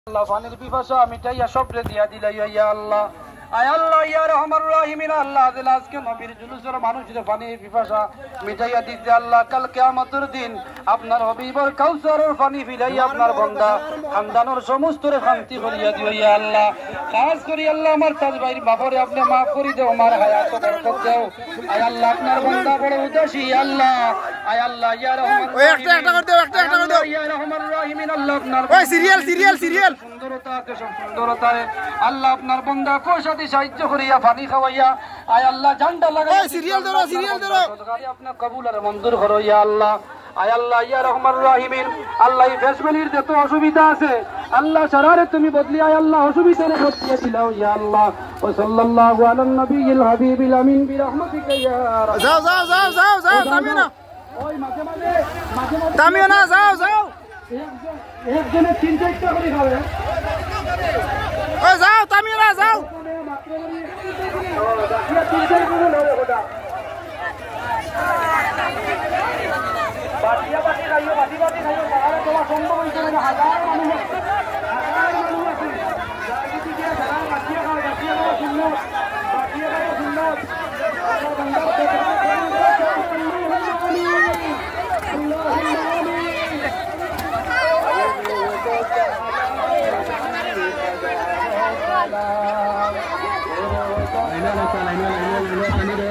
আল্লাহ পানির পিপাসা মিটাইয়া সবরে দিয়া দিলাই ইয়া আল্লাহ আয় আল্লাহ ইয়া রহমান রহিমিন আল্লাহ আজকে নবীর জুলুসের মানুষের পানির পিপাসা মিটাইয়া দিতে আল্লাহ কাল কিয়ামতের দিন আপনার হবিবর কাউসারের পানি ফিরাইয়া আপনার বান্দা খানদানের সমস্তরে শান্তি করিয়া দিও ইয়া আল্লাহ খাস করি আল্লাহ আমার তাজ ভাইর বাপরে আপনি মাফ করে দেও আমার হায়াত বরকত দাও আয় আল্লাহ আপনার বান্দা বড় উদাসী আল্লাহ আয় আল্লাহ ইয়া রহমান ওই একটা করে দাও একটা করে দাও ইয়া রহমান রহিমিন আল্লাহ আপনার ওই সিরিয়াল সুন্দরতায় আল্লাহ আপনার বান্দা কোশাতে সাহায্য করিয়া পানি খাওয়াইয়া আয় আল্লাহ জানটা লাগাই ওই সিরিয়াল ধরো সদকারি আপনার কবুল আর মঞ্জুর করো ইয়া আল্লাহ আয় আল্লাহ ইয়া রহমান রহিমিন আল্লাহ এই ফ্যামিলির যত অসুবিধা আছে আল্লাহ সারারে তুমি বদলি আয় আল্লাহ অসুবিধারে বদলিয়ে দিলাও ইয়া আল্লাহ ও সাল্লাল্লাহু আলান নবিয়িল হাবিবিল আমিন বিরহমাতিকা ইয়া যাও থামিও না ওই মাঝে থামিও না যাও একজনে 3-4টা করে খাবে ওই যাও থামিও না যাও বাটি খাইও তাহলে তোমার সম্ভব হয়েছে হাজার মানুষ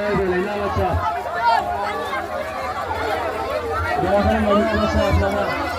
Lainnya